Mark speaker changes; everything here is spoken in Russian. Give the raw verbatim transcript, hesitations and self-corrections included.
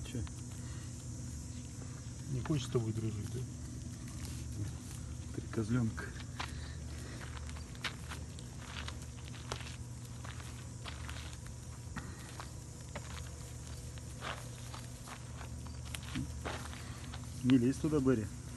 Speaker 1: Че?
Speaker 2: Не хочешь с тобой дружить, да?
Speaker 1: Три козленка. Не лезь туда, Берри.